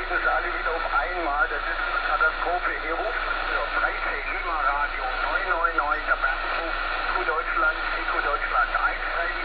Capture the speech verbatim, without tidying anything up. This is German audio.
treten sie alle wieder auf einmal. Das ist eine Katastrophe. Hier ruft für dreizehn Lima Radio neun neun neun, der Bertruf, Q Deutschland, Q Deutschland eins,